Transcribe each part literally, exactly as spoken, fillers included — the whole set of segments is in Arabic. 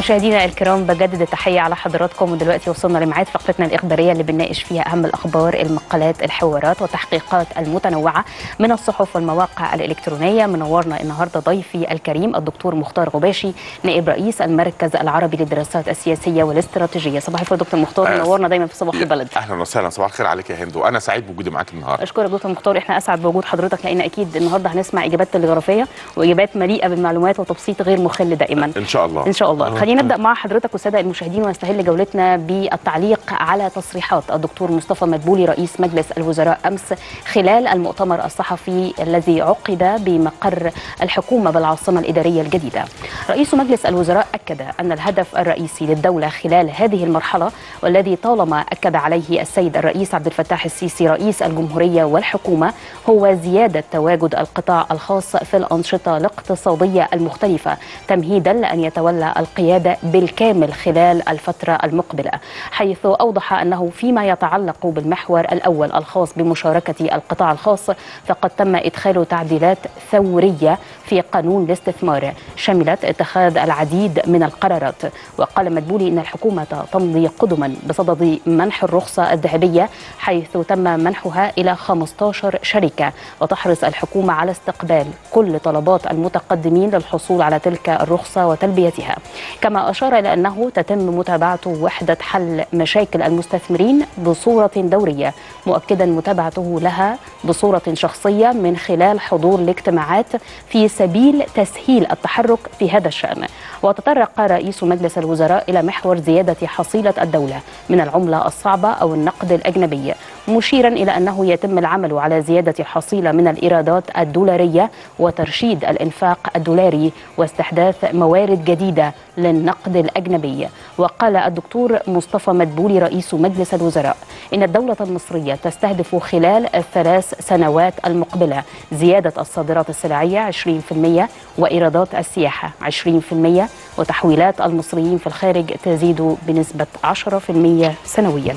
مشاهدينا الكرام، بجدد التحيه على حضراتكم. ودلوقتي وصلنا لميعاد فقرتنا الاخباريه اللي بنناقش فيها اهم الاخبار، المقالات، الحوارات والتحقيقات المتنوعه من الصحف والمواقع الالكترونيه. منورنا النهارده ضيفي الكريم الدكتور مختار غباشي، نائب رئيس المركز العربي للدراسات السياسيه والاستراتيجيه. صباح الخير دكتور مختار، منورنا دايما في صباح البلد. اهلا وسهلا، صباح الخير عليك يا هند، وانا سعيد بوجودي معاك النهارده. اشكرك دكتور مختار، احنا اسعد بوجود حضرتك، لان اكيد النهارده هنسمع اجابات تلغرافيه واجابات مليئه بالمعلومات وتبسيط غير مخل دائما ان شاء الله ان شاء الله. خلينا نبدا مع حضرتك والساده المشاهدين ونستهل جولتنا بالتعليق على تصريحات الدكتور مصطفى مدبولي رئيس مجلس الوزراء امس خلال المؤتمر الصحفي الذي عقد بمقر الحكومه بالعاصمه الاداريه الجديده. رئيس مجلس الوزراء اكد ان الهدف الرئيسي للدوله خلال هذه المرحله، والذي طالما اكد عليه السيد الرئيس عبد الفتاح السيسي رئيس الجمهوريه والحكومه، هو زياده تواجد القطاع الخاص في الانشطه الاقتصاديه المختلفه، تمهيدا لان يتولى القياده بالكامل خلال الفتره المقبله، حيث اوضح انه فيما يتعلق بالمحور الاول الخاص بمشاركه القطاع الخاص، فقد تم ادخال تعديلات ثوريه في قانون الاستثمار شملت اتخاذ العديد من القرارات. وقال مدبولي ان الحكومه تمضي قدما بصدد منح الرخصه الذهبيه، حيث تم منحها الى خمسة عشر شركه، وتحرص الحكومه على استقبال كل طلبات المتقدمين للحصول على تلك الرخصه وتلبيتها. كما اشار الى انه تتم متابعه وحده حل مشاكل المستثمرين بصوره دوريه، مؤكدا متابعته لها بصوره شخصيه من خلال حضور الاجتماعات في سبيل تسهيل التحرك في هذا الشأن. وتطرق رئيس مجلس الوزراء إلى محور زيادة حصيلة الدولة من العملة الصعبة أو النقد الأجنبي، مشيرا إلى أنه يتم العمل على زيادة الحصيلة من الإيرادات الدولارية وترشيد الإنفاق الدولاري واستحداث موارد جديدة للنقد الأجنبي. وقال الدكتور مصطفى مدبولي رئيس مجلس الوزراء إن الدولة المصرية تستهدف خلال الثلاث سنوات المقبلة زيادة الصادرات السلعية عشرين بالمئة وإيرادات السياحة عشرين بالمئة وتحويلات المصريين في الخارج تزيد بنسبة عشرة بالمئة سنويا.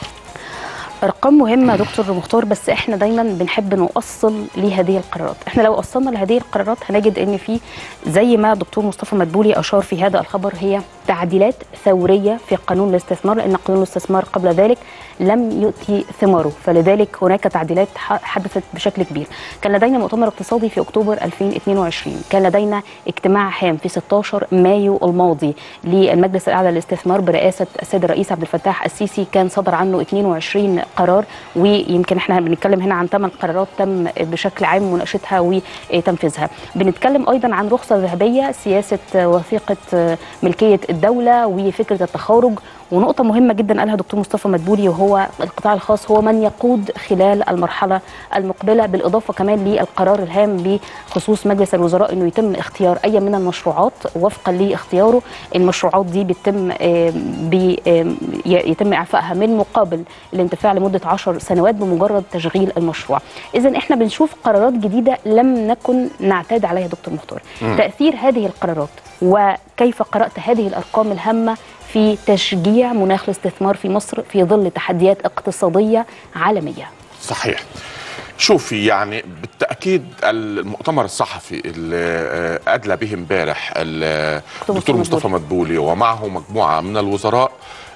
أرقام مهمة دكتور مختار، بس احنا دايما بنحب نوصل لهذه القرارات. احنا لو وصلنا لهذه القرارات هنجد ان في، زي ما دكتور مصطفى مدبولي اشار في هذا الخبر، هي تعديلات ثورية في قانون الاستثمار، لان قانون الاستثمار قبل ذلك لم يؤتي ثماره، فلذلك هناك تعديلات حدثت بشكل كبير. كان لدينا مؤتمر اقتصادي في اكتوبر ألفين واثنين وعشرين، كان لدينا اجتماع هام في ستة عشر مايو الماضي للمجلس الاعلى للاستثمار برئاسة السيد الرئيس عبد الفتاح السيسي، كان صدر عنه اثنين وعشرين قرار، ويمكن احنا بنتكلم هنا عن ثمان قرارات تم بشكل عام مناقشتها وتنفيذها. بنتكلم ايضا عن رخصه ذهبيه، سياسه وثيقه ملكيه الدوله، وفكره التخارج. ونقطه مهمه جدا قالها دكتور مصطفى مدبولي، وهو القطاع الخاص هو من يقود خلال المرحله المقبله، بالاضافه كمان للقرار الهام بخصوص مجلس الوزراء انه يتم اختيار اي من المشروعات وفقا لاختياره. المشروعات دي بتتم بي يتم اعفائها من مقابل الانتفاع لمده عشر سنوات بمجرد تشغيل المشروع. اذا احنا بنشوف قرارات جديده لم نكن نعتاد عليها دكتور مختار. تاثير هذه القرارات وكيف قرات هذه الارقام الهامه في تشجيع مناخ الاستثمار في مصر في ظل تحديات اقتصاديه عالميه. صحيح. شوفي، يعني بالتاكيد المؤتمر الصحفي اللي ادلى به امبارح الدكتور مصطفى مدبولي ومعه مجموعه من الوزراء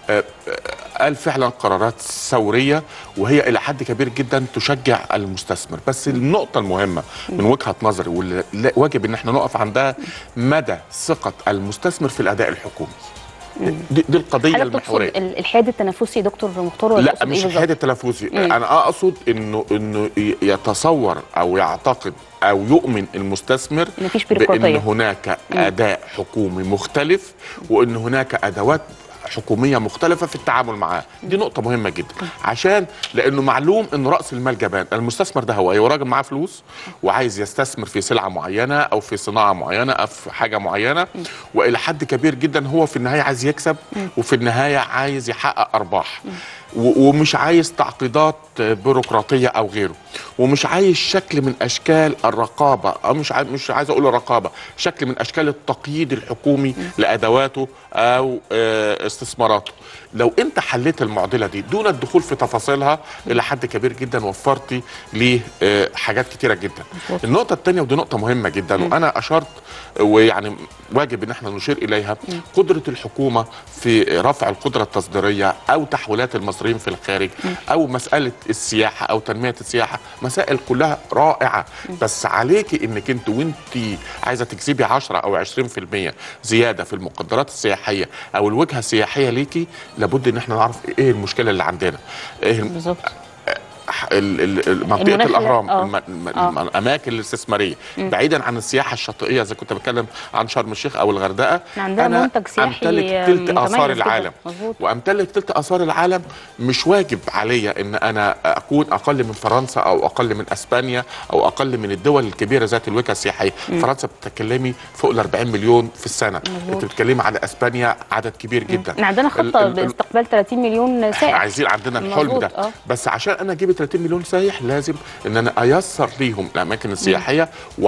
قال فعلا قرارات ثوريه، وهي الى حد كبير جدا تشجع المستثمر. بس النقطه المهمه من وجهه نظري واللي واجب ان احنا نقف عندها، مدى ثقه المستثمر في الاداء الحكومي. دي, دي القضيه المحوريه. الحياد التنافسي دكتور مختار؟ لا، مش الحياد التنافسي، انا اقصد انه انه يتصور او يعتقد او يؤمن المستثمر بان هناك اداء حكومي مختلف، وان هناك ادوات حكوميه مختلفه في التعامل معاه. دي نقطه مهمه جدا، عشان لانه معلوم ان راس المال جبان. المستثمر ده هو ايه؟ راجل معاه فلوس وعايز يستثمر في سلعه معينه او في صناعه معينه او في حاجه معينه، والى حد كبير جدا هو في النهايه عايز يكسب، وفي النهايه عايز يحقق ارباح. ومش عايز تعقيدات بيروقراطيه او غيره، ومش عايز شكل من اشكال الرقابه، او مش عايز مش عايز اقول الرقابه، شكل من اشكال التقييد الحكومي لادواته او استثماراته. لو انت حليت المعضله دي دون الدخول في تفاصيلها الى حد كبير جدا وفرتي ليه حاجات كتيره جدا. النقطه الثانيه ودي نقطه مهمه جدا وانا اشرت ويعني واجب ان احنا نشير اليها، قدره الحكومه في رفع القدره التصديريه او تحويلات المصريين في الخارج او مساله السياحه او تنميه السياحه، مسائل كلها رائعه، بس عليكي انك انت وانت عايزه تكسبي عشرة او عشرين في المية زياده في المقدرات السياحيه او الوجهه السياحيه ليكي، لابد ان احنا نعرف ايه المشكله اللي عندنا. ايه بالظبط منطقه الاهرام، آه. آه. الاماكن الاستثماريه بعيدا عن السياحه الشاطئيه اذا كنت بتكلم عن شرم الشيخ او الغردقه، عندنا انا منتج سياحي امتلك ثلث اثار العالم، وامتلك ثلث اثار العالم. مش واجب عليا ان انا اكون اقل من فرنسا او اقل من اسبانيا او اقل من الدول الكبيره ذات الوجهه السياحيه. م. فرنسا بتتكلمي فوق ال أربعين مليون في السنه، مزبوط. انت بتتكلمي على اسبانيا عدد كبير جدا. م. عندنا خطه باستقبال ثلاثين مليون سائح، عايزين عندنا الحلم ده. أوه. بس عشان انا اجيب ثلاثين مليون سايح لازم ان انا ايسر ليهم الاماكن السياحيه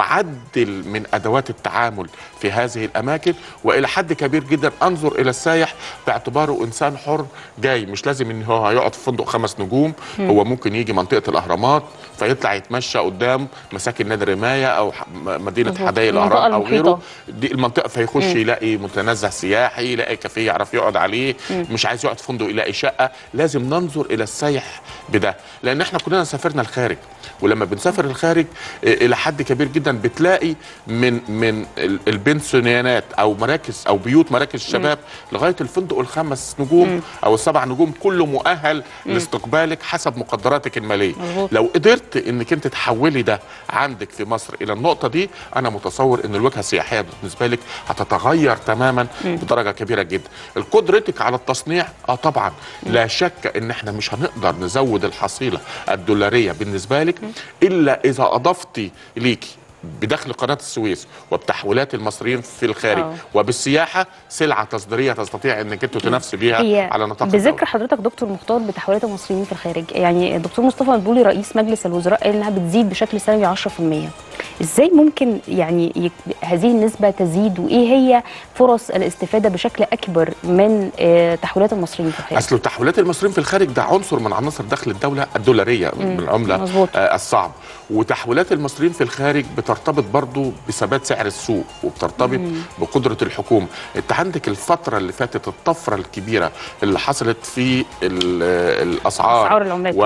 واعدل من ادوات التعامل في هذه الاماكن، والى حد كبير جدا انظر الى السايح باعتباره انسان حر جاي، مش لازم ان هو هيقعد في فندق خمس نجوم. م. هو ممكن يجي منطقه الاهرامات فيطلع يتمشى قدام مساكن نادي الرمايه او مدينه حدائق الاهرام او غيره، دي المنطقه فيخش م. يلاقي متنزه سياحي، يلاقي كافيه يعرف يقعد عليه. م. مش عايز يقعد في فندق يلاقي شقه. لازم ننظر الى السايح بده، لان احنا كلنا سافرنا الخارج، ولما بنسافر الخارج الى حد كبير جدا بتلاقي من من البنسيونات او مراكز او بيوت مراكز الشباب م. لغايه الفندق الخمس نجوم م. او السبع نجوم كله مؤهل م. لاستقبالك حسب مقدراتك الماليه. مزبوط. لو قدرت انك انت تحولي ده عندك في مصر الى النقطه دي، انا متصور ان الوجهه السياحيه بالنسبه لك هتتغير تماما م. بدرجه كبيره جدا. قدرتك على التصنيع اه طبعا م. لا شك ان احنا مش هنقدر نزود الحصيله الدولاريه بالنسبه لك الا اذا اضفتي ليكي بدخل قناه السويس وبتحويلات المصريين في الخارج أوه. وبالسياحه سلعه تصديريه تستطيع انك انت تنافسي بيها على نطاق بذكر الدولة. حضرتك دكتور مختار بتحويلات المصريين في الخارج، يعني الدكتور مصطفى مدبولي رئيس مجلس الوزراء قال انها بتزيد بشكل سنوي عشرة في المية. ازاي ممكن يعني يك... هذه النسبه تزيد، وايه هي فرص الاستفاده بشكل اكبر من آه تحويلات المصريين في الخارج؟ اصل تحويلات المصريين في الخارج ده عنصر من عناصر دخل الدوله الدولاريه بالعمله آه الصعب، وتحويلات المصريين في الخارج بترتبط برضو بثبات سعر السوق وبترتبط مم. بقدره الحكومه. انت عندك الفتره اللي فاتت الطفره الكبيره اللي حصلت في الاسعار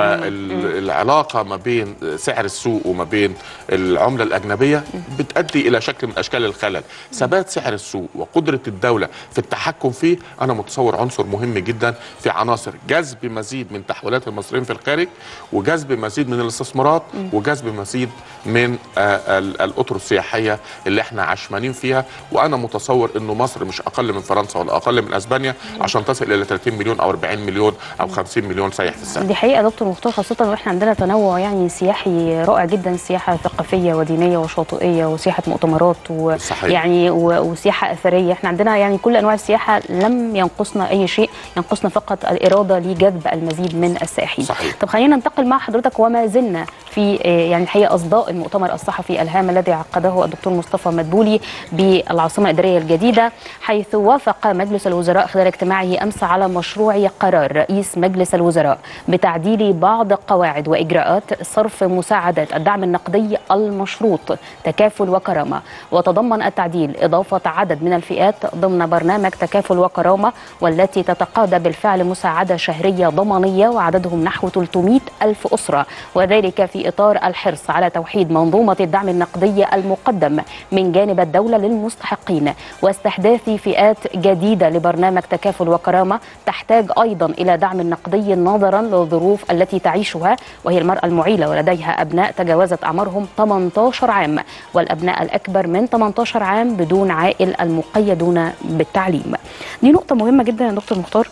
والعلاقه ما بين سعر السوق وما بين العمله الاجنبيه بتؤدي الى شكل من اشكال الخلل. ثبات سعر السوق وقدره الدوله في التحكم فيه انا متصور عنصر مهم جدا في عناصر جذب مزيد من تحويلات المصريين في الخارج، وجذب مزيد من الاستثمارات، وجذب مزيد من الاطر السياحيه اللي احنا عشمانين فيها. وانا متصور انه مصر مش اقل من فرنسا ولا اقل من اسبانيا عشان تصل الى ثلاثين مليون او أربعين مليون او خمسين مليون سائح في السنه. دي حقيقه دكتور مختار، خاصه واحنا عندنا تنوع يعني سياحي رائع جدا، سياحه ثقافيه ودينيه وشاطئيه وسياحه مؤتمرات ويعني وسياحه اثريه. احنا عندنا يعني كل انواع السياحه، لم ينقصنا اي شيء، ينقصنا فقط الاراده لجذب المزيد من السائحين. صحيح. طب خلينا ننتقل مع حضرتك وما زلنا في يعني الحقيقه اصداء المؤتمر الصحفي الهام الذي عقده الدكتور مصطفى مدبولي بالعاصمه الاداريه الجديده، حيث وافق مجلس الوزراء خلال اجتماعه امس على مشروع قرار رئيس مجلس الوزراء بتعديل بعض قواعد واجراءات صرف مساعدات الدعم النقدي المشروط تكافل وكرامه. وتضمن التعديل اضافه عدد من الفئات ضمن برنامج تكافل وكرامه، والتي تتقاضى بالفعل مساعده شهريه ضمانيه وعددهم نحو ثلاثمئة ألف اسره، وذلك في اطار الحرص على توحيد منظومه الدعم النقدي المقدم من جانب الدوله للمستحقين، واستحداث فئات جديده لبرنامج تكافل وكرامه تحتاج ايضا الى دعم نقدي نظرا للظروف التي تعيشها، وهي المراه المعيله ولديها ابناء تجاوزت اعمارهم ثمانية عشر عام، والابناء الاكبر من ثمانية عشر عام بدون عائل المقيدون بالتعليم. دي نقطه مهمه جدا يا دكتور مختار،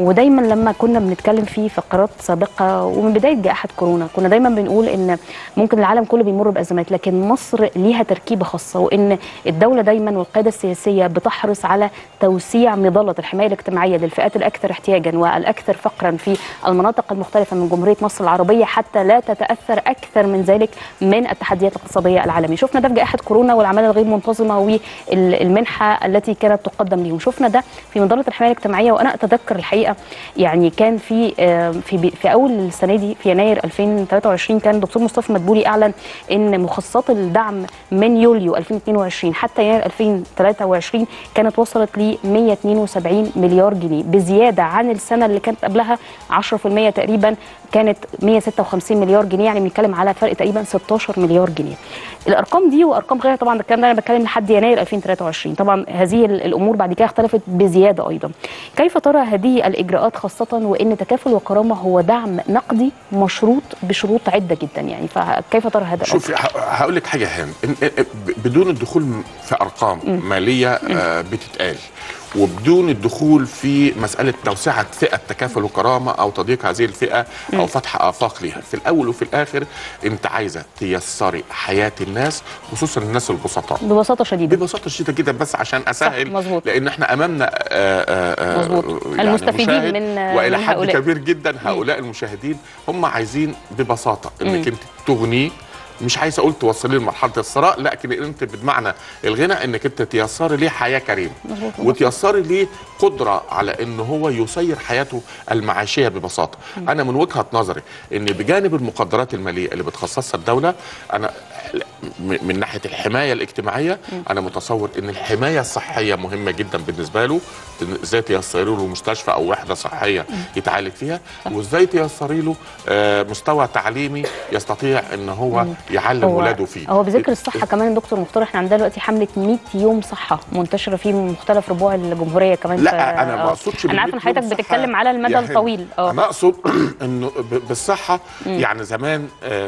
ودايما لما كنا بنتكلم فيه فقرات سابقه ومن بدايه جائحه كورونا كنا دايما بنقول ان ممكن العالم كله بيمر بازمات، لكن مصر ليها تركيبه خاصه، وان الدوله دايما والقياده السياسيه بتحرص على توسيع مظله الحمايه الاجتماعيه للفئات الاكثر احتياجا والاكثر فقرا في المناطق المختلفه من جمهوريه مصر العربيه، حتى لا تتاثر اكثر من ذلك من التحديات الاقتصاديه العالميه. شفنا ده في جائحه كورونا والعماله الغير منتظمه والمنحه التي كانت تقدم لهم، شفنا ده في مظله الحمايه الاجتماعيه. وانا اتذكر الحقيقه يعني كان في في في اول السنه دي في يناير ألفين وثلاثة وعشرين كان الدكتور مصطفى مدبولي اعلن ان مخصصات الدعم من يوليو ألفين واثنين وعشرين حتى يناير ألفين وثلاثة وعشرين كانت وصلت ل مئة واثنين وسبعين مليار جنيه، بزياده عن السنه اللي كانت قبلها عشرة في المئة تقريبا، كانت مئة وستة وخمسين مليار جنيه، يعني بنتكلم على فرق تقريبا ستاشر مليار جنيه. الارقام دي وارقام غيرها طبعا، الكلام ده انا بتكلم لحد يناير ألفين وثلاثة وعشرين، طبعا هذه الامور بعد كده اختلفت بزياده ايضا. كيف ترى هذه الاجراءات، خاصه وان تكافل وكرامه هو دعم نقدي مشروط بشروط عده جدا، يعني فكيف ترى هذا؟ شوفي هقول لك حاجه هام، بدون الدخول في ارقام م. ماليه آه بتتقال، وبدون الدخول في مسألة توسعة فئة تكافل وكرامة أو تضييق هذه الفئة أو فتح آفاق ليها، في الأول وفي الآخر أنت عايزة تيسري حياة الناس، خصوصا الناس البسطاء ببساطة شديدة ببساطة شديدة جدا، بس عشان أسهل مظبوط. لأن احنا أمامنا آآ آآ مظبوط يعني المستفيدين من وإلى من حد هؤلاء. كبير جدا هؤلاء م. المشاهدين هم عايزين ببساطة أنك أنت تغنيه، مش عايز اقول توصلي لمرحله الثراء، لكن انت بمعنى الغنى انك انت تيسري ليه حياه كريمه وتيسري ليه قدره على ان هو يسير حياته المعاشيه ببساطه. م. انا من وجهه نظري ان بجانب المقدرات الماليه اللي بتخصصها الدوله، انا من ناحيه الحمايه الاجتماعيه م. انا متصور ان الحمايه الصحيه مهمه جدا بالنسبه له، ازاي تيسري له مستشفى او وحده صحيه م. يتعالج فيها، وازاي تيسري له مستوى تعليمي يستطيع ان هو م. يعلم ولاده فيه. هو بذكر الصحه كمان دكتور مختار، احنا عندنا دلوقتي حمله مئة يوم صحه منتشره في مختلف ربوع الجمهوريه كمان. لا انا ما اقصدش، انا عارفه ان حضرتك بتتكلم على المدى الطويل. اه انا اقصد انه بالصحه مم. يعني زمان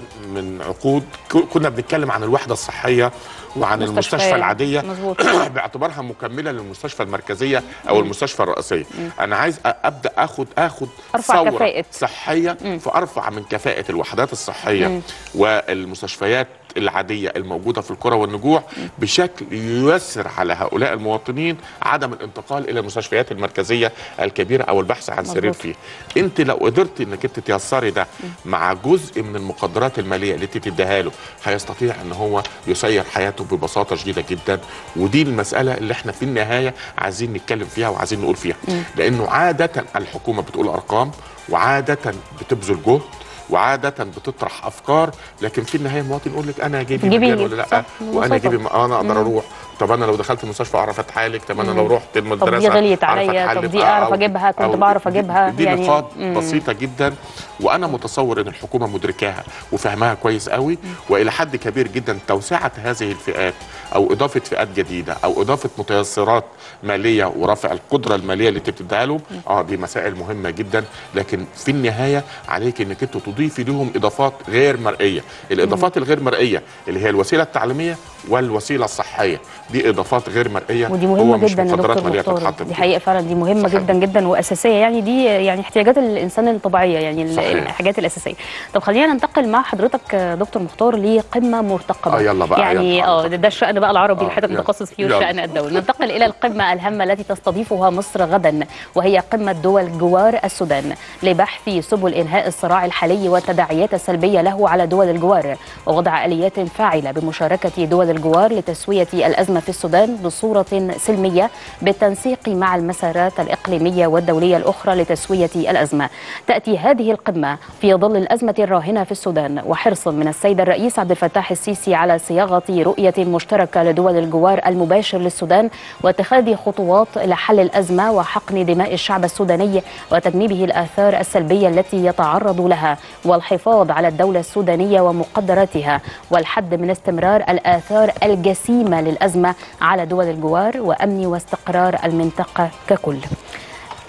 من عقود كنا بنتكلم عن الوحده الصحيه وعن المستشفى العاديه باعتبارها مكمله للمستشفى المركزيه او مم. المستشفى الرئيسيه. مم. انا عايز ابدا اخد اخد ثوره كفاءة. صحيه مم. فارفع من كفاءه الوحدات الصحيه مم. والمستشفيات العاديه الموجوده في القرى والنجوع بشكل ييسر على هؤلاء المواطنين عدم الانتقال الى المستشفيات المركزيه الكبيره او البحث عن سرير فيه. انت لو قدرت انك انت تيسري ده مع جزء من المقدرات الماليه اللي تديها له، هيستطيع ان هو يسير حياته ببساطه شديده جدا. ودي المساله اللي احنا في النهايه عايزين نتكلم فيها وعايزين نقول فيها، لانه عاده الحكومه بتقول ارقام وعاده بتبذل جهد وعادة بتطرح افكار، لكن في النهايه المواطن يقول لك انا جيبي مجال ولا لا، وانا جيبي انا اقدر اروح، طب انا لو دخلت المستشفى اعرف اتعالج، طب انا لو رحت المدرسه طب دي غليت عليا، طب دي اعرف اجيبها كنت بعرف اجيبها. دي يعني نقاط بسيطه جدا، وانا متصور ان الحكومه مدركاها وفهمها كويس قوي، والى حد كبير جدا توسعه هذه الفئات او اضافه فئات جديده او اضافه متيسرات ماليه ورفع القدره الماليه اللي بتديها لهم، اه دي مسائل مهمه جدا، لكن في النهايه عليك انك انت تضيفي لهم اضافات غير مرئيه. الاضافات الغير مرئيه اللي هي الوسيله التعليميه والوسيله الصحيه، دي اضافات غير مرئيه ودي مهمه جدا يا دكتور مختار. دي حقيقه فعلا دي مهمه صحيح. جدا جدا واساسيه، يعني دي يعني احتياجات الانسان الطبيعيه، يعني صحيح. الحاجات الاساسيه. طب خلينا ننتقل مع حضرتك دكتور مختار لقمه مرتقبه. اه يلا بقى يعني اه ده الشأن بقى العربي اللي حضرتك متخصص فيه والشأن الدولي. ننتقل الى القمه الهامه التي تستضيفها مصر غدا، وهي قمه دول جوار السودان لبحث سبل انهاء الصراع الحالي والتداعيات السلبيه له على دول الجوار، ووضع اليات فاعله بمشاركه دول الجوار لتسويه الازمه في السودان بصوره سلميه بالتنسيق مع المسارات الاقليميه والدوليه الاخرى لتسويه الازمه. تاتي هذه القمه في ظل الازمه الراهنه في السودان وحرص من السيد الرئيس عبد الفتاح السيسي على صياغه رؤيه مشتركه لدول الجوار المباشر للسودان واتخاذ خطوات لحل الازمه وحقن دماء الشعب السوداني وتجنيبه الاثار السلبيه التي يتعرض لها، والحفاظ على الدوله السودانيه ومقدراتها، والحد من استمرار الاثار الجسيمه للازمه على دول الجوار وامن واستقرار المنطقه ككل.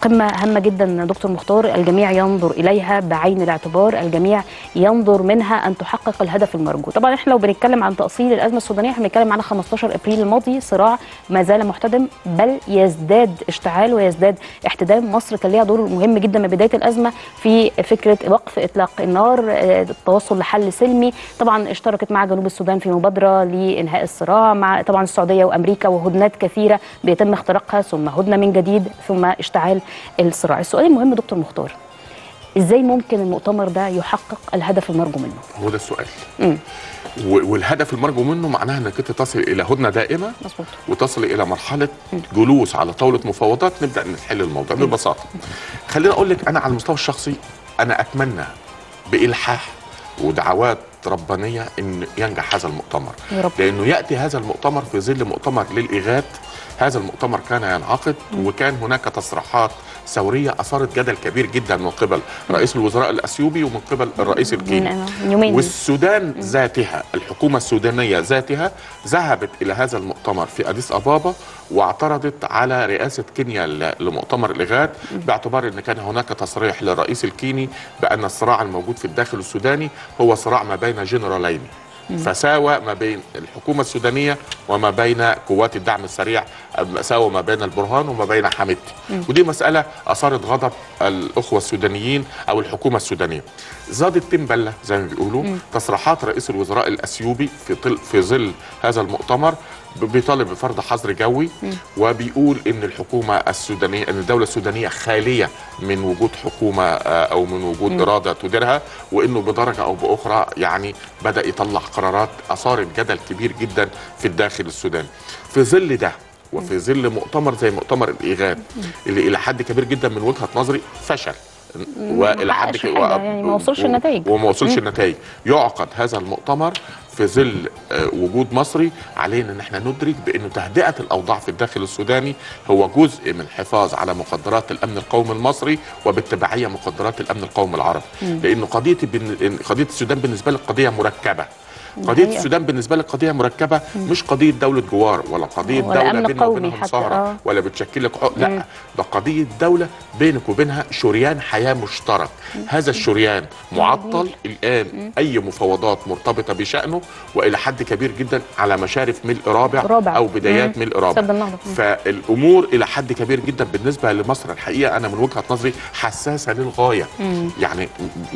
قمة هامة جدا دكتور مختار، الجميع ينظر إليها بعين الاعتبار، الجميع ينظر منها أن تحقق الهدف المرجو. طبعا احنا لو بنتكلم عن تأصيل الأزمة السودانية احنا بنتكلم عن خمستاشر أبريل الماضي، صراع ما زال محتدم بل يزداد اشتعال ويزداد احتدام. مصر كان ليها دور مهم جدا من بداية الأزمة في فكرة وقف إطلاق النار، التوصل لحل سلمي. طبعا اشتركت مع جنوب السودان في مبادرة لإنهاء الصراع، مع طبعا السعودية وأمريكا، وهدنات كثيرة بيتم اختراقها، ثم هدنة من جديد، ثم اشتعال الصراع. السؤال المهم دكتور مختار، ازاي ممكن المؤتمر ده يحقق الهدف المرجو منه؟ هو ده السؤال. امم والهدف المرجو منه معناها انك انت تصل الى هدنه دائمه. مظبوط. وتصل الى مرحله مم. جلوس على طاوله مفاوضات نبدا نحل الموضوع ببساطه. خليني اقول لك انا على المستوى الشخصي انا اتمنى بالحاح ودعوات ربانيه ان ينجح هذا المؤتمر، لانه ياتي هذا المؤتمر في ظل مؤتمر للاغاث. هذا المؤتمر كان ينعقد وكان هناك تصريحات ثوريه اثارت جدل كبير جدا من قبل رئيس الوزراء الاثيوبي ومن قبل الرئيس الكيني. والسودان ذاتها، الحكومه السودانيه ذاتها ذهبت الى هذا المؤتمر في اديس ابابا واعترضت على رئاسه كينيا لمؤتمر الاغاث باعتبار ان كان هناك تصريح للرئيس الكيني بان الصراع الموجود في الداخل السوداني هو صراع ما بين جنرالين، فساوى ما بين الحكومة السودانية وما بين قوات الدعم السريع، ساوى ما بين البرهان وما بين حميدتي. ودي مسألة أثارت غضب الأخوة السودانيين أو الحكومة السودانية. زادت تنبلة زي ما بيقولوا تصريحات رئيس الوزراء الأثيوبي في, في ظل هذا المؤتمر بيطالب بفرض حظر جوي، وبيقول ان الحكومه السودانيه ان الدوله السودانيه خاليه من وجود حكومه او من وجود م. اراده تديرها، وانه بدرجه او باخرى يعني بدا يطلع قرارات اثارت جدل كبير جدا في الداخل السوداني. في ظل ده وفي ظل مؤتمر زي مؤتمر الاغاث اللي الى حد كبير جدا من وجهه نظري فشل والى حد كبير يعني ما وصلش النتائج وما وصلش النتائج، يعقد هذا المؤتمر في ظل وجود مصري. علينا ان احنا ندرك بانه تهدئه الاوضاع في الداخل السوداني هو جزء من الحفاظ على مقدرات الامن القومي المصري وبالتبعيه مقدرات الامن القومي العربي، لانه قضيه قضيه السودان بالنسبه لي قضيه مركبه. قضيه السودان بالنسبه لك قضيه مركبه، مش قضيه دوله جوار ولا قضيه دوله بيننا وبينهم سهره ولا بتشكل لك عقد، لا، ده قضيه دوله بينك وبينها شريان حياه مشترك. هذا الشريان معطل الان، اي مفاوضات مرتبطه بشانه والى حد كبير جدا على مشارف ملء رابع, رابع. او بدايات ملء رابع. فالامور الى حد كبير جدا بالنسبه لمصر الحقيقه انا من وجهه نظري حساسه للغايه. يعني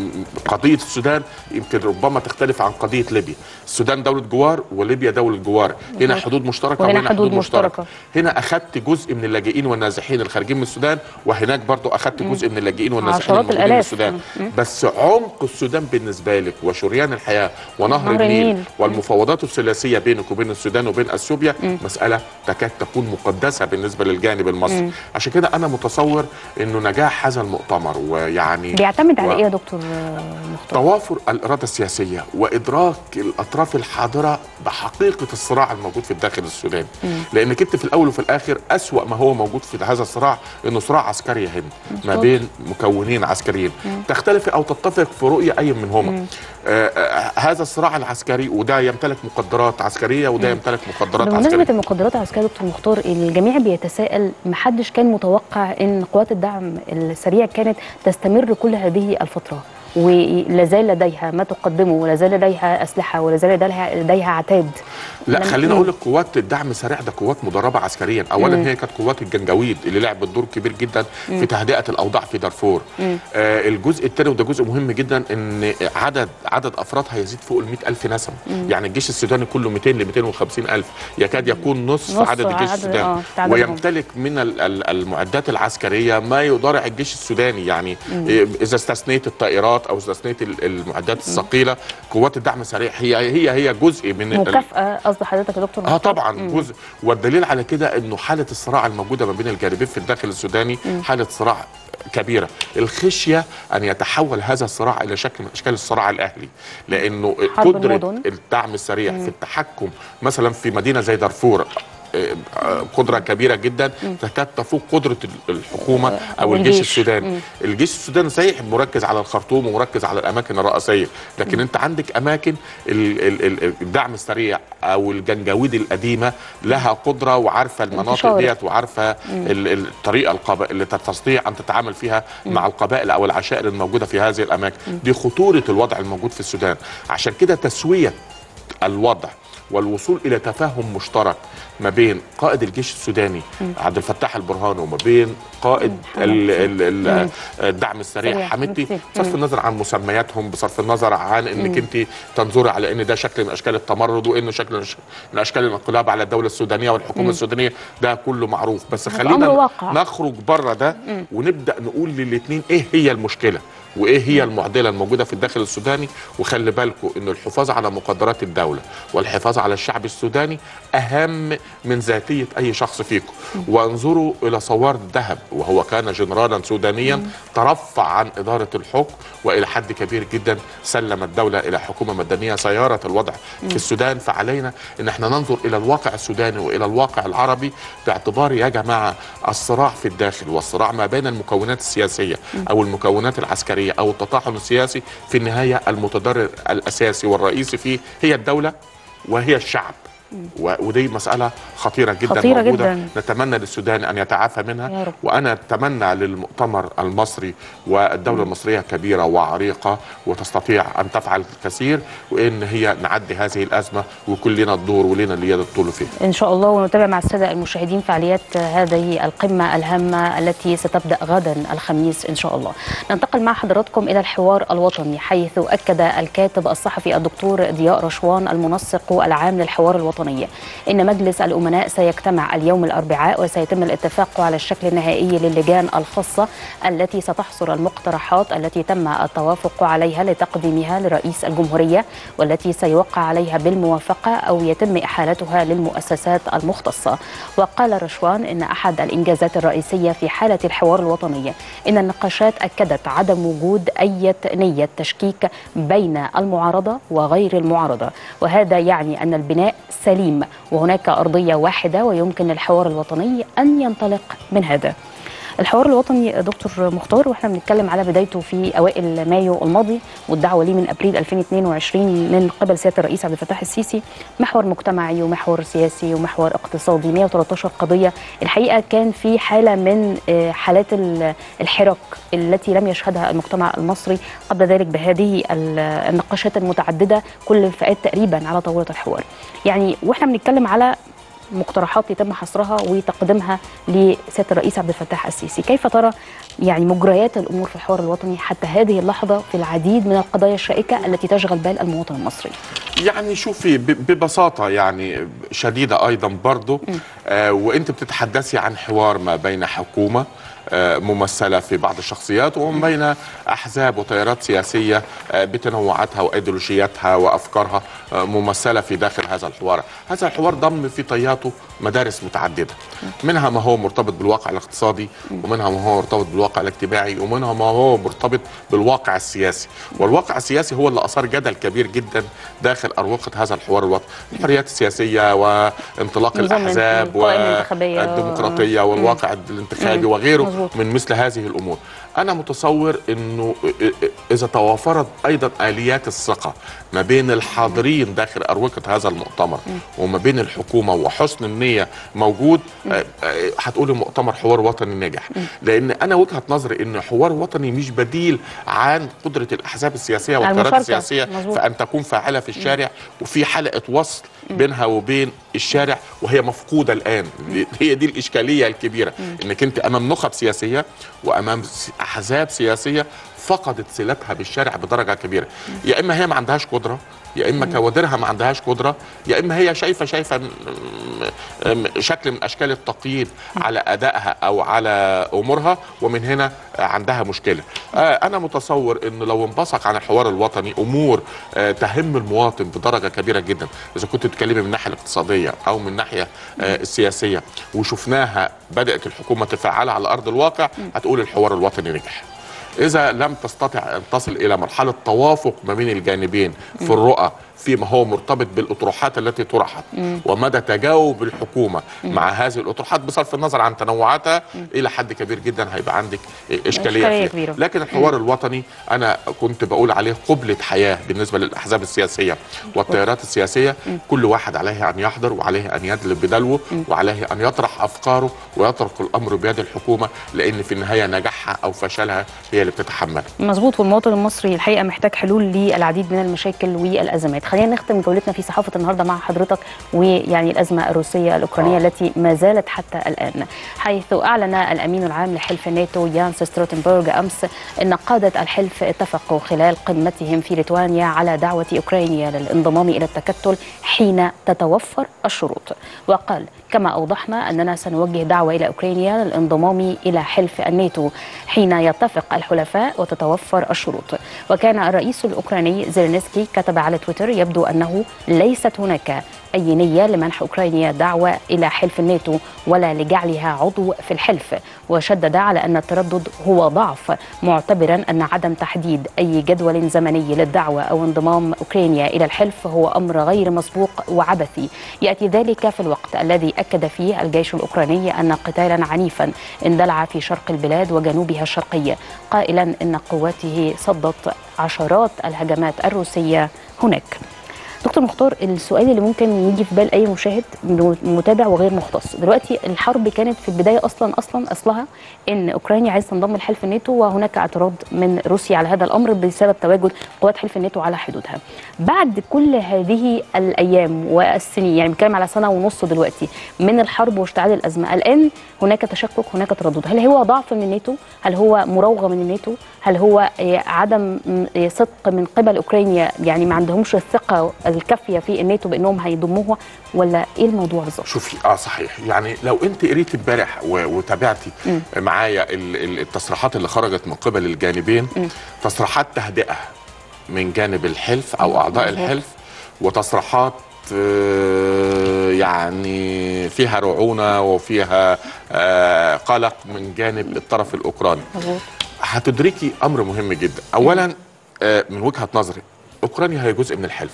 قضيه السودان يمكن ربما تختلف عن قضيه ليبيا. السودان دولة جوار وليبيا دولة جوار، هنا حدود مشتركة وهنا حدود, حدود مشتركة. هنا أخذت جزء من اللاجئين والنازحين الخارجين من السودان، وهناك برضو أخذت جزء من اللاجئين والنازحين الموجودين في السودان. بس عمق السودان بالنسبة لك وشريان الحياة ونهر النيل والمفاوضات الثلاثية بينك وبين السودان وبين أثيوبيا مسألة تكاد تكون مقدسة بالنسبة للجانب المصري. مم. عشان كده أنا متصور إنه نجاح هذا المؤتمر ويعني بيعتمد على إيه يا دكتور مختار؟ توافر الإرادة السياسية وإدراك الأطراف الحاضرة بحقيقة الصراع الموجود في الداخل السوداني، لأنك أنت في الأول وفي الآخر أسوأ ما هو موجود في هذا الصراع إنه صراع عسكري هند ما بين مكونين عسكريين، مم. تختلف أو تتفق في رؤية أي منهما. آه آه هذا الصراع العسكري وده يمتلك مقدرات عسكرية وده مم. يمتلك مقدرات عسكرية. بمناسبة المقدرات العسكرية دكتور مختار، الجميع بيتساءل، محدش كان متوقع إن قوات الدعم السريع كانت تستمر كل هذه الفترة ولا زال لديها ما تقدمه ولا زال لديها اسلحه ولا زال لديها عتاد. لا خليني اقول لك قوات الدعم السريع ده قوات مدربه عسكريا. اولا مم. هي كانت قوات الجنجويد اللي لعبت دور كبير جدا مم. في تهدئه الاوضاع في دارفور. آه الجزء الثاني وده جزء مهم جدا ان عدد عدد افرادها يزيد فوق ال مئة ألف نسمه. مم. يعني الجيش السوداني كله مئتين ل مئتين وخمسين ألف، يكاد يكون نصف, نصف عدد الجيش السوداني، آه ويمتلك من المعدات العسكريه ما يضارع الجيش السوداني. يعني مم. اذا استثنيت الطائرات او استثنيت المعدات الثقيله، قوات الدعم السريع هي هي هي جزء من مكافاه قصد حضرتك يا دكتور؟ اه طبعا مم. جزء، والدليل على كده انه حاله الصراع الموجوده ما بين الجانبين في الداخل السوداني مم. حاله صراع كبيره. الخشيه ان يتحول هذا الصراع الى شكل من اشكال الصراع الاهلي، لانه قدره الدعم السريع مم. في التحكم مثلا في مدينه زي دارفور قدره كبيره جدا تكاد تفوق قدره الحكومه او الجيش السوداني. الجيش السوداني صحيح مركز على الخرطوم ومركز على الاماكن الرئيسيه، لكن انت عندك اماكن الدعم السريع او الجنجاويد القديمه لها قدره وعارفه المناطق ديت وعارفه الطريقه اللي تستطيع ان تتعامل فيها مع القبائل او العشائر الموجوده في هذه الاماكن. دي خطوره الوضع الموجود في السودان. عشان كده تسويه الوضع والوصول الى تفاهم مشترك ما بين قائد الجيش السوداني عبد الفتاح البرهان وما بين قائد ال ال الدعم السريع حميدتي، بصرف النظر عن مسمياتهم، بصرف النظر عن انك انت تنظري على ان ده شكل من اشكال التمرد وانه شكل من اشكال الانقلاب على الدوله السودانيه والحكومه مم. السودانيه، ده كله معروف. بس خلينا نخرج بره ده مم. ونبدا نقول للاثنين ايه هي المشكله وايه هي المعضله الموجوده في الداخل السوداني. وخلي بالكم ان الحفاظ على مقدرات الدوله والحفاظ على الشعب السوداني اهم من ذاتيه اي شخص فيكم. وانظروا الى صوار الذهب وهو كان جنرالا سودانيا ترفع عن اداره الحكم والى حد كبير جدا سلم الدوله الى حكومه مدنيه سياره الوضع في السودان. فعلينا ان احنا ننظر الى الواقع السوداني والى الواقع العربي باعتبار يا جماعه الصراع في الداخل والصراع ما بين المكونات السياسيه او المكونات العسكريه او التطاحن السياسي، في النهايه المتضرر الاساسي والرئيسي فيه هي الدوله وهي الشعب. ودي مسألة خطيرة جدا خطيرة موجودة جدا. نتمنى للسودان أن يتعافى منها. وأنا أتمنى للمؤتمر المصري والدولة المصرية كبيرة وعريقة وتستطيع أن تفعل الكثير وإن هي نعدي هذه الأزمة ويكون لنا الدور ولنا اليد الطول فيها إن شاء الله. ونتابع مع السادة المشاهدين فعاليات هذه القمة الهامة التي ستبدأ غدا الخميس إن شاء الله. ننتقل مع حضراتكم إلى الحوار الوطني، حيث أكد الكاتب الصحفي الدكتور ضياء رشوان المنسق العام للحوار الوطني إن مجلس الأمناء سيجتمع اليوم الأربعاء وسيتم الاتفاق على الشكل النهائي للجان الخاصة التي ستحصر المقترحات التي تم التوافق عليها لتقديمها لرئيس الجمهورية، والتي سيوقع عليها بالموافقة أو يتم إحالتها للمؤسسات المختصة. وقال رشوان إن أحد الإنجازات الرئيسية في حالة الحوار الوطني إن النقاشات أكدت عدم وجود أي نية تشكيك بين المعارضة وغير المعارضة، وهذا يعني أن البناء سليم وهناك أرضية واحدة ويمكن للحوار الوطني أن ينطلق من هذا. الحوار الوطني دكتور مختار، واحنا بنتكلم على بدايته في اوائل مايو الماضي والدعوه ليه من ابريل ألفين واثنين وعشرين من قبل سياده الرئيس عبد الفتاح السيسي، محور مجتمعي ومحور سياسي ومحور اقتصادي، مئة وثلاثة عشر قضيه. الحقيقه كان في حاله من حالات الحراك التي لم يشهدها المجتمع المصري قبل ذلك بهذه النقاشات المتعدده كل الفئات تقريبا على طاوله الحوار. يعني واحنا بنتكلم على مقترحات يتم حصرها وتقديمها لسيادة الرئيس عبد الفتاح السيسي، كيف ترى يعني مجريات الأمور في الحوار الوطني حتى هذه اللحظة في العديد من القضايا الشائكة التي تشغل بال المواطن المصري؟ يعني شوفي ببساطة يعني شديدة أيضا برضو آه وأنت بتتحدثي عن حوار ما بين حكومة ممثلة في بعض الشخصيات ومن بين أحزاب وتيارات سياسية بتنوعاتها وأيديولوجياتها وأفكارها ممثلة في داخل هذا الحوار. هذا الحوار ضم في طياته مدارس متعددة، منها ما هو مرتبط بالواقع الاقتصادي ومنها ما هو مرتبط بالواقع الاجتماعي ومنها ما هو مرتبط بالواقع السياسي. والواقع السياسي هو اللي أثار جدل كبير جدا داخل أروقة هذا الحوار الوطني، الحريات السياسية وانطلاق الأحزاب والديمقراطية والواقع الانتخابي وغيره من مثل هذه الأمور. أنا متصور أنه إذا توافرت أيضا آليات الثقة ما بين الحاضرين داخل أروقة هذا المؤتمر وما بين الحكومة وحسن النية موجود، هتقولي مؤتمر حوار وطني نجح. لأن أنا وجهة نظري أن حوار وطني مش بديل عن قدرة الأحزاب السياسية والتيارات السياسية في أن تكون فاعلة في الشارع وفي حلقة وصل بينها وبين الشارع وهي مفقودة الآن. هي دي الإشكالية الكبيرة، أنك أنت أمام نخب سياسية وأمام أحزاب سياسية فقدت صلتها بالشارع بدرجة كبيرة. يا إما هي ما عندهاش قدرة، يا إما كوادرها ما عندهاش قدرة، يا إما هي شايفة شايفة شكل من أشكال التقييد على أدائها أو على أمورها، ومن هنا عندها مشكلة. أنا متصور إنه لو انبثق عن الحوار الوطني أمور تهم المواطن بدرجة كبيرة جدا، إذا كنت تتكلمي من الناحية الاقتصادية أو من الناحية السياسية وشفناها بدأت الحكومة تفعلها على أرض الواقع، هتقول الحوار الوطني نجح. إذا لم تستطع أن تصل إلى مرحلة توافق ما بين الجانبين في الرؤى فيما هو مرتبط بالاطروحات التي طرحت ومدى تجاوب الحكومه مم. مع هذه الاطروحات بصرف النظر عن تنوعاتها مم. الى حد كبير جدا هيبقى عندك اشكاليه فيها. لكن الحوار مم. الوطني انا كنت بقول عليه قبلة حياه بالنسبه للاحزاب السياسيه والتيارات السياسيه. مم. كل واحد عليه ان يحضر وعليه ان يدلي بدلوه مم. وعليه ان يطرح افكاره ويترك الامر بيد الحكومه، لان في النهايه نجاحها او فشلها هي اللي بتتحمل. مظبوط. والمواطن المصري الحقيقه محتاج حلول للعديد من المشاكل والازمات. خلينا نختم جولتنا في صحافه النهارده مع حضرتك ويعني الازمه الروسيه الاوكرانيه آه. التي ما زالت حتى الان، حيث اعلن الامين العام لحلف الناتو يانس ستولتنبرغ امس ان قاده الحلف اتفقوا خلال قمتهم في ليتوانيا على دعوه اوكرانيا للانضمام الى التكتل حين تتوفر الشروط. وقال: كما اوضحنا اننا سنوجه دعوه الى اوكرانيا للانضمام الى حلف الناتو حين يتفق الحلفاء وتتوفر الشروط. وكان الرئيس الاوكراني زيلينسكي كتب على تويتر: يبدو انه ليست هناك أي نية لمنح أوكرانيا دعوة إلى حلف الناتو ولا لجعلها عضو في الحلف. وشدد على أن التردد هو ضعف، معتبرا أن عدم تحديد أي جدول زمني للدعوة أو انضمام أوكرانيا إلى الحلف هو أمر غير مسبوق وعبثي. يأتي ذلك في الوقت الذي أكد فيه الجيش الأوكراني أن قتالا عنيفا اندلع في شرق البلاد وجنوبها الشرقية، قائلا أن قواته صدت عشرات الهجمات الروسية هناك. دكتور مختار، السؤال اللي ممكن يجي في بال اي مشاهد متابع وغير مختص، دلوقتي الحرب كانت في البدايه اصلا اصلا اصلها ان اوكرانيا عايز تنضم لحلف الناتو، وهناك اعتراض من روسيا على هذا الامر بسبب تواجد قوات حلف الناتو على حدودها. بعد كل هذه الايام والسنين، يعني بنتكلم على سنه ونص دلوقتي من الحرب واشتعال الازمه، الان هناك تشكك، هناك تردد. هل هو ضعف من الناتو؟ هل هو مراوغه من الناتو؟ هل هو عدم صدق من قبل اوكرانيا، يعني ما عندهمش الثقه الكافيه في الناتو بانهم هيضموها، ولا ايه الموضوع بالظبط؟ شوفي اه صحيح، يعني لو انت قريتي امبارح وتابعتي معايا التصريحات اللي خرجت من قبل الجانبين، م. تصريحات تهدئه من جانب الحلف او اعضاء الحلف، وتصريحات يعني فيها رعونه وفيها قلق من جانب الطرف الاوكراني. هتدركي امر مهم جدا. اولا من وجهه نظري اوكرانيا هي جزء من الحلف،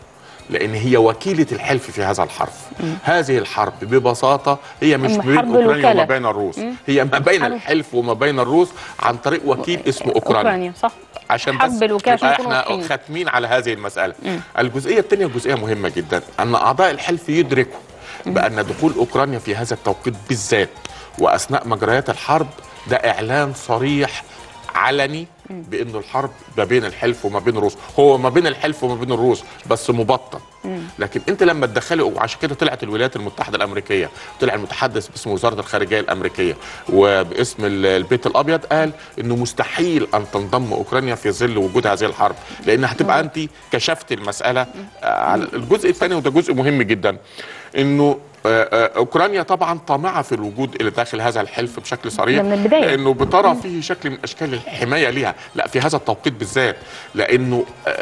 لان هي وكيله الحلف في هذا الحرب. مم. هذه الحرب ببساطه هي مش بين اوكرانيا وما بين الروس، مم. هي ما بين حرب. الحلف وما بين الروس عن طريق وكيل اسمه اوكرانيا. اوكرانيا صح، عشان بس احنا ختمين على هذه المساله. مم. الجزئيه الثانيه جزئيه مهمه جدا، ان اعضاء الحلف يدركوا مم. بان دخول اوكرانيا في هذا التوقيت بالذات واثناء مجريات الحرب ده اعلان صريح علني بانه الحرب ما بين الحلف وما بين الروس، هو ما بين الحلف وما بين الروس بس مبطن. لكن انت لما تدخلي، وعشان كده طلعت الولايات المتحده الامريكيه، طلع المتحدث باسم وزاره الخارجيه الامريكيه وباسم البيت الابيض قال انه مستحيل ان تنضم اوكرانيا في ظل وجود هذه الحرب، لان هتبقى انت كشفت المساله على الجزء الثاني، وده جزء مهم جدا، انه اوكرانيا طبعا طامعه في الوجود الى داخل هذا الحلف بشكل صريح من البدايه، لانه بترى فيه شكل من اشكال الحمايه ليها، لا في هذا التوقيت بالذات، لانه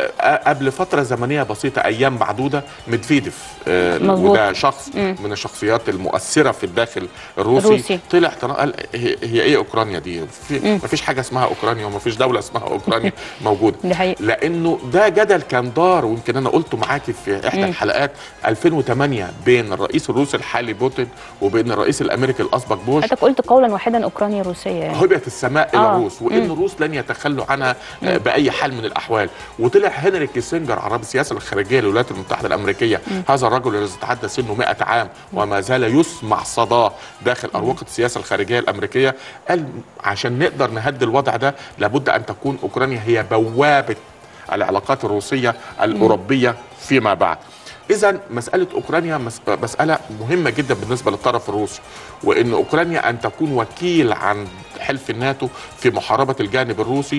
قبل فتره زمنيه بسيطه ايام معدوده ميدفيديف وده شخص مم. من الشخصيات المؤثره في الداخل الروسي, الروسي. طلع قال هي, هي ايه اوكرانيا دي؟ ما فيش حاجه اسمها اوكرانيا وما فيش دوله اسمها اوكرانيا موجوده. لانه ده جدل كان دار، ويمكن انا قلته معاكي في احدى مم. الحلقات ألفين وثمانية بين الرئيس الروسي الحالي بوتين وبين الرئيس الامريكي الاسبق بوش. حضرتك قلت قولا واحدا اوكرانيا روسيه، يعني هبت السماء الى آه. الروس، وان الروس لن يتخلوا عنها مم. باي حال من الاحوال. وطلع هنري كيسنجر عرب السياسه الخارجيه للولايات المتحده الامريكيه، مم. هذا الرجل الذي تعدى سنه مئة عام وما زال يسمع صداه داخل اروقه السياسه الخارجيه الامريكيه، قال عشان نقدر نهدي الوضع ده لابد ان تكون اوكرانيا هي بوابه العلاقات الروسيه الاوروبيه فيما بعد. إذا مسألة أوكرانيا مسألة مهمة جدا بالنسبة للطرف الروسي، وإن أوكرانيا أن تكون وكيل عن حلف الناتو في محاربة الجانب الروسي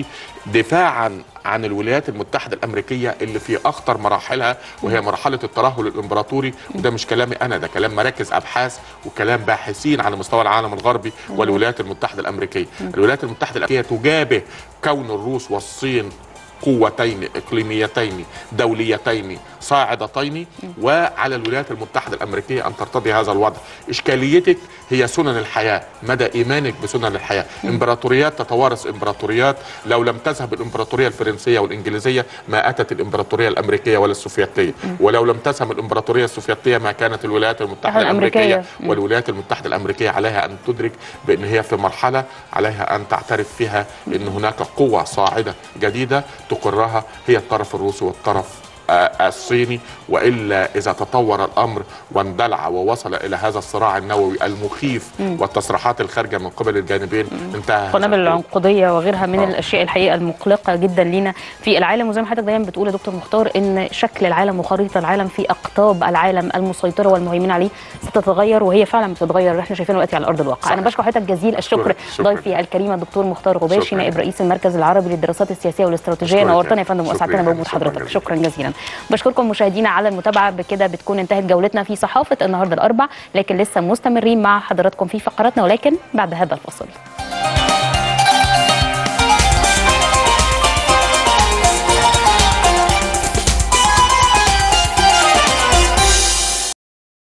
دفاعا عن الولايات المتحدة الأمريكية اللي في أخطر مراحلها، وهي مرحلة الترهل الإمبراطوري. وده مش كلامي أنا، ده كلام مراكز أبحاث وكلام باحثين على مستوى العالم الغربي والولايات المتحدة الأمريكية. الولايات المتحدة الأمريكية تجابه كون الروس والصين قوتين اقليميتين دوليتين صاعدتين، وعلى الولايات المتحده الامريكيه ان ترتضي هذا الوضع. اشكاليتك هي سنن الحياه، مدى ايمانك بسنن الحياه. امبراطوريات تتوارث امبراطوريات، لو لم تذهب الامبراطوريه الفرنسيه والانجليزيه ما اتت الامبراطوريه الامريكيه ولا السوفيتيه، ولو لم تذهب الامبراطوريه السوفيتيه ما كانت الولايات المتحده الامريكيه. والولايات المتحده الامريكيه عليها ان تدرك بان هي في مرحله عليها ان تعترف فيها ان هناك قوه صاعده جديده تقرها، هي الطرف الروسي والطرف الصيني. والا اذا تطور الامر واندلع ووصل الى هذا الصراع النووي المخيف مم. والتصريحات الخارجه من قبل الجانبين انتهى القنابل العنقوديه وغيرها من آه. الاشياء الحقيقه المقلقه جدا لينا في العالم. وزي ما حضرتك دايما بتقول يا دكتور مختار ان شكل العالم وخريطه العالم في اقطاب العالم المسيطره والمهيمنه عليه ستتغير، وهي فعلا بتتغير اللي احنا شايفينه دلوقتي على ارض الواقع. صحيح. انا بشكر حضرتك جزيل الشكر ضيفي الكريم الدكتور مختار غباشي نائب رئيس المركز العربي للدراسات السياسيه والاستراتيجيه. نورتنا يا فندم واسعدتنا بوجود حضرتك. شكرا جزيلا. بشكركم مشاهدينا على المتابعه. بكده بتكون انتهت جولتنا في صحافه النهارده الاربع، لكن لسه مستمرين مع حضراتكم في فقراتنا ولكن بعد هذا الفصل.